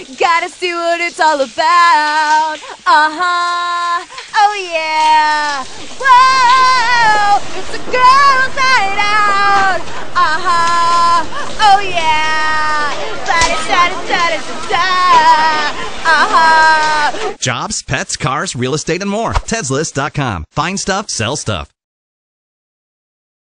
Gotta see what it's all about. Oh yeah. Whoa, it's a girls' night out. Oh yeah. Jobs, pets, cars, real estate, and more. TEDslist.com. Find stuff, sell stuff.